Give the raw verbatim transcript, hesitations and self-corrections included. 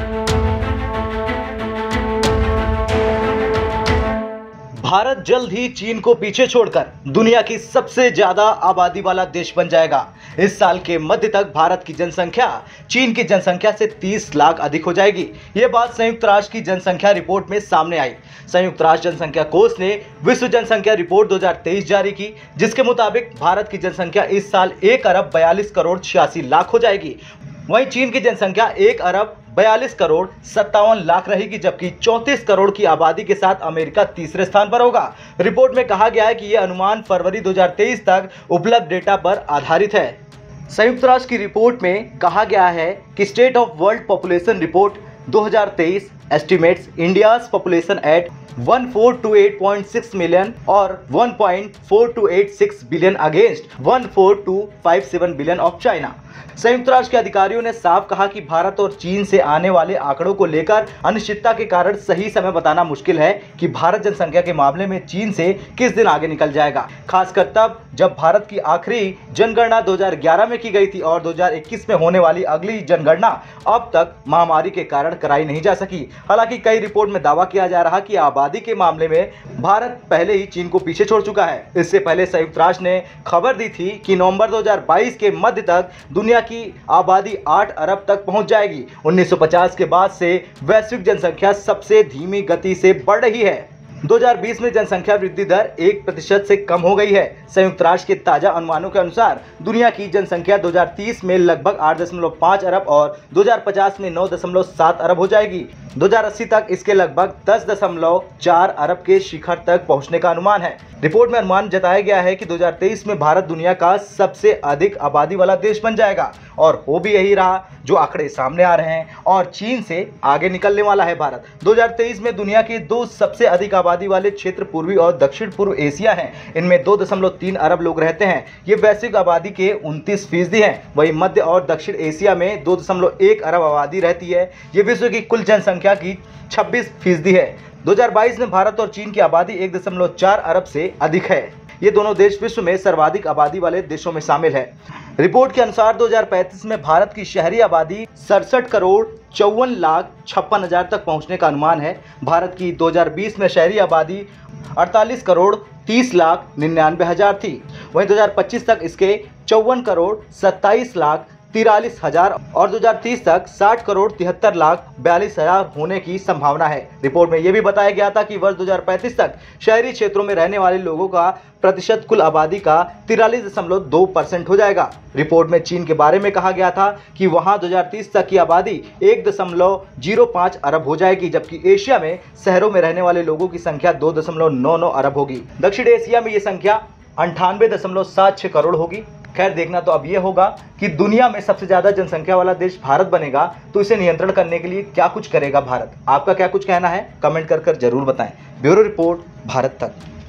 भारत जल्द ही चीन को पीछे छोड़कर दुनिया की सबसे ज्यादा आबादी वाला देश बन जाएगा। इस साल के मध्य तक भारत की जनसंख्या चीन की जनसंख्या से तीस लाख अधिक हो जाएगी। ये बात संयुक्त राष्ट्र की जनसंख्या रिपोर्ट में सामने आई। संयुक्त राष्ट्र जनसंख्या कोष ने विश्व जनसंख्या रिपोर्ट दो हज़ार तेईस जारी की, जिसके मुताबिक भारत की जनसंख्या इस साल एक अरब बयालीस करोड़ छियासी लाख हो जाएगी। वहीं चीन की जनसंख्या एक अरब बयालीस करोड़ सत्तावन लाख रहेगी, जबकि चौंतीस करोड़ की आबादी के साथ अमेरिका तीसरे स्थान पर होगा। रिपोर्ट में कहा गया है कि यह अनुमान फरवरी दो हज़ार तेईस तक उपलब्ध डेटा पर आधारित है। संयुक्त राष्ट्र की रिपोर्ट में कहा गया है कि state of world population report दो हज़ार तेईस estimates India's population at one four two eight point six million और one point four two eight six billion against one four two five seven billion of China. संयुक्त राष्ट्र के अधिकारियों ने साफ कहा कि भारत और चीन से आने वाले आंकड़ों को लेकर अनिश्चितता के कारण सही समय बताना मुश्किल है कि भारत जनसंख्या के मामले में चीन से किस दिन आगे निकल जाएगा, खासकर तब जब भारत की आखिरी जनगणना दो हज़ार ग्यारह में की गई थी और दो हज़ार इक्कीस में होने वाली अगली जनगणना अब तक महामारी के कारण कराई नहीं जा सकी। हालांकि कई रिपोर्ट में दावा किया जा रहा कि आबादी के मामले में भारत पहले ही चीन को पीछे छोड़ चुका है। इससे पहले संयुक्त राष्ट्र ने खबर दी थी कि नवंबर दो हज़ार बाईस के मध्य तक दुनिया की आबादी आठ अरब तक पहुंच जाएगी। उन्नीस सौ पचास के बाद से वैश्विक जनसंख्या सबसे धीमी गति से बढ़ रही है। दो हज़ार बीस में जनसंख्या वृद्धि दर एक प्रतिशत से कम हो गई है। संयुक्त राष्ट्र के ताजा अनुमानों के अनुसार दुनिया की जनसंख्या दो हज़ार तीस में लगभग आठ दशमलव पाँच अरब और दो हज़ार पचास में नौ दशमलव सात अरब हो जाएगी। दो हज़ार अस्सी तक इसके लगभग दस दशमलव चार अरब के शिखर तक पहुंचने का अनुमान है। रिपोर्ट में अनुमान जताया गया है कि दो हज़ार तेईस में भारत दुनिया का सबसे अधिक आबादी वाला देश बन जाएगा और हो भी यही रहा जो आंकड़े सामने आ रहे हैं और चीन से आगे निकलने वाला है भारत। दो हज़ार तेईस में दुनिया के दो सबसे अधिक आबादी वाले क्षेत्र पूर्वी और दक्षिण पूर्व एशिया हैं। इनमें दो दशमलव तीन अरब लोग रहते हैं। ये वैश्विक आबादी के उनतीस फीसदी हैं। वहीं मध्य और दक्षिण एशिया में दो दशमलव एक अरब आबादी रहती है। ये विश्व की कुल जनसंख्या की छब्बीस फीसदी है। दो हज़ार बाईस में भारत और चीन की आबादी एक दशमलव चार अरब से अधिक है। ये दोनों देश विश्व में सर्वाधिक आबादी वाले देशों में शामिल है। रिपोर्ट के अनुसार दो हज़ार पैंतीस में भारत की शहरी आबादी सड़सठ करोड़ चौवन लाख छप्पन हजार तक पहुंचने का अनुमान है। भारत की दो हज़ार बीस में शहरी आबादी अड़तालीस करोड़ तीस लाख निन्यानवे हजार थी। वहीं दो हज़ार पच्चीस तक इसके चौवन करोड़ सत्ताईस लाख तिरालीस हजार और दो हज़ार तीस तक साठ करोड़ तिहत्तर लाख बयालीस हजार होने की संभावना है। रिपोर्ट में यह भी बताया गया था कि वर्ष दो हज़ार पैंतीस तक शहरी क्षेत्रों में रहने वाले लोगों का प्रतिशत कुल आबादी का तिरालीस दशमलव दो परसेंट हो जाएगा। रिपोर्ट में चीन के बारे में कहा गया था कि वहां दो हज़ार तीस तक की आबादी एक दशमलव जीरो पाँच अरब हो जाएगी, जबकि एशिया में शहरों में रहने वाले लोगों की संख्या दो दशमलव नौ नौ अरब होगी। दक्षिण एशिया में ये संख्या अंठानवे दशमलव सात छह करोड़ होगी। खैर, देखना तो अब यह होगा कि दुनिया में सबसे ज्यादा जनसंख्या वाला देश भारत बनेगा तो इसे नियंत्रण करने के लिए क्या कुछ करेगा भारत। आपका क्या कुछ कहना है, कमेंट कर कर जरूर बताएं। ब्यूरो रिपोर्ट, भारत तक।